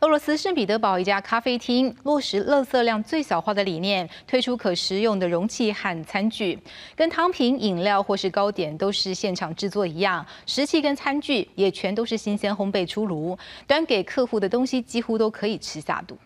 俄罗斯圣彼得堡一家咖啡厅落实垃圾量最小化的理念，推出可食用的容器和餐具，跟汤品、饮料或是糕点都是现场制作一样，食器跟餐具也全都是新鲜烘焙出炉，端给客户的东西几乎都可以吃下肚。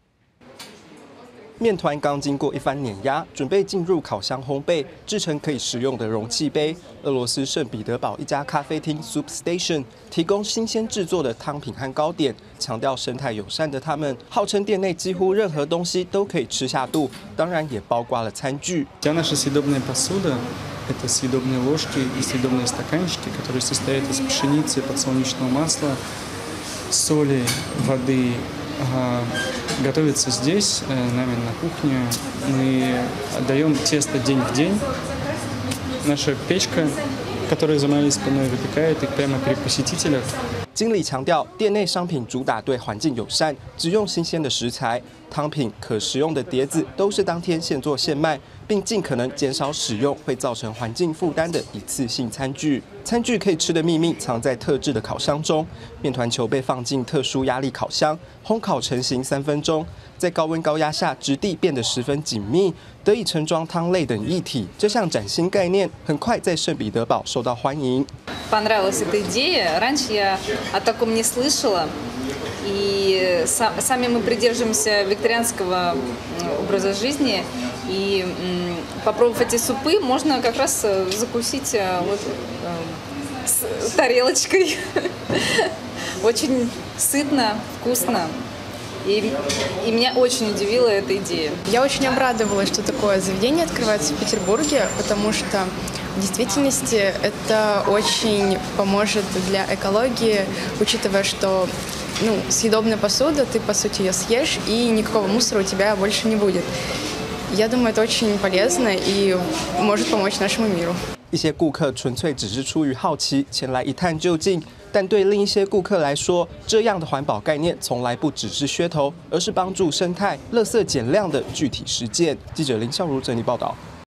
面团刚经过一番碾压，准备进入烤箱烘焙，制成可以食用的容器杯。俄罗斯圣彼得堡一家咖啡厅 Soup Station 提供新鲜制作的汤品和糕点，强调生态友善的他们，号称店内几乎任何东西都可以吃下肚，当然也包括了餐具。 Вся наша съедобная посуда – это съедобные ложки и съедобные стаканчики, которые состоят из пшеницы, подсолнечного масла, соли, воды. Готовится здесь, нами на кухне. Мы отдаем тесто день в день. Наша печка, которая за моей спиной, выпекает их прямо при посетителях. 经理强调，店内商品主打对环境友善，只用新鲜的食材，汤品、可食用的碟子都是当天现做现卖，并尽可能减少使用会造成环境负担的一次性餐具。餐具可以吃的秘密藏在特制的烤箱中，面团球被放进特殊压力烤箱，烘烤成型3分钟，在高温高压下质地变得十分紧密，得以盛装汤类等液体。这项崭新概念很快在圣彼得堡受到欢迎。 Понравилась эта идея. Раньше я о таком не слышала. И сами мы придерживаемся вегетарианского образа жизни. И попробовав эти супы, можно как раз закусить вот с тарелочкой. Очень сытно, вкусно. И меня очень удивила эта идея. Я очень обрадовалась, что такое заведение открывается в Петербурге, потому что в действительности это очень поможет для экологии, учитывая, что съедобная посуда, ты по сути ее съешь, и никакого мусора у тебя больше не будет. Я думаю, это очень полезно и может помочь нашему миру. 一些顾客纯粹只是出于好奇前来一探究竟，但对另一些顾客来说，这样的环保概念从来不只是噱头，而是帮助生态、垃圾减量的具体实践。记者林孝如整理报道。